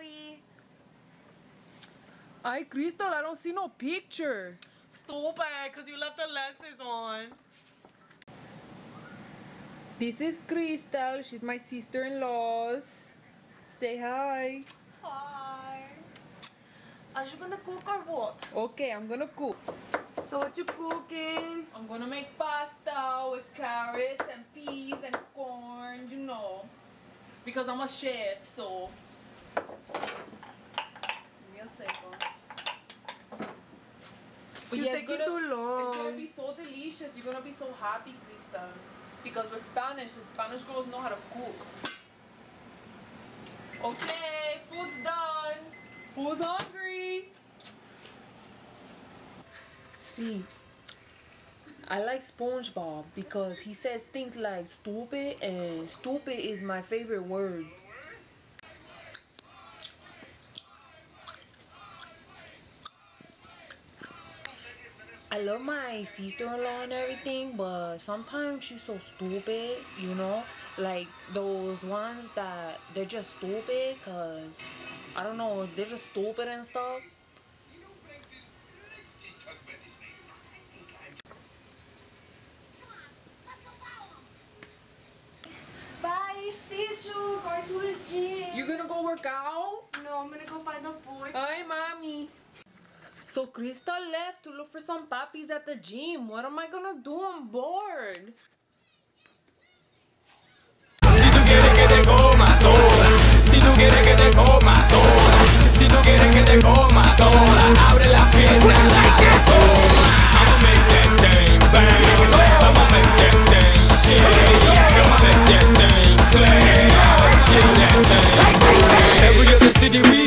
Chloe. Ay, Crystal, I don't see no picture. Stupid, because you left the lenses on. This is Crystal. She's my sister-in-law's. Say hi. Hi. Are you gonna cook or what? Okay, I'm gonna cook. So what you cooking? I'm gonna make pasta with carrots and peas and corn, you know. Because I'm a chef, so. Give me a second. But You're taking too long. It's gonna be so delicious. You're gonna be so happy, Crystal. Because we're Spanish and Spanish girls know how to cook. Okay, food's done. Who's hungry? See, I like SpongeBob because he says things like stupid, and stupid is my favorite word. I love my sister-in-law and everything, but sometimes she's so stupid, you know? Like those ones that they're just stupid because, I don't know, they're just stupid and stuff. Bye, see you. Going to the gym. You gonna go work out? No, I'm gonna go find a boy. Hi, mommy. So Crystal left to look for some puppies at the gym. What am I gonna do? I'm bored. Si tú quieres que te coma toda, si tú quieres que te coma toda, si tú quieres que te coma toda, abre las piernas, dale toma. I'ma make that thing bang, I'ma make that thing shake, I'ma make that thing clap, I'ma make that thing. Every other city we